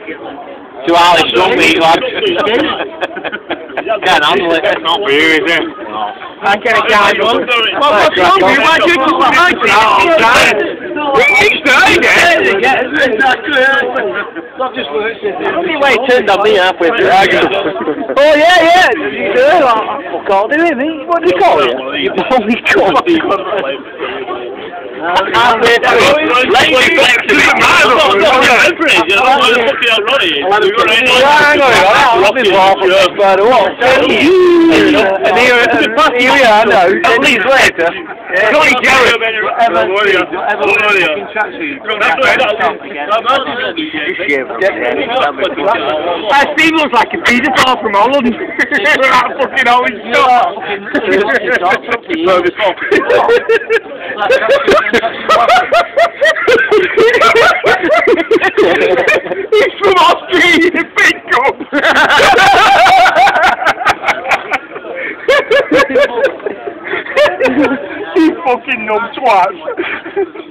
Two Irish don't meet, lad. Can't handle it. It's not for you, is it? No. I can't handle it. What's wrong with you? Why do you come back? It's dying, yeah. Look at why he turned on me halfway through. Oh, yeah. You do. I called him. What did he call you? You only called me. Halfway through. I've been laughing quite a while. And here we are now, 10 years later. Johnny Garrett. Steve looks like a pizza ball from Holland. That fucking Holland He's from Austria, you think of. You fucking numb twat.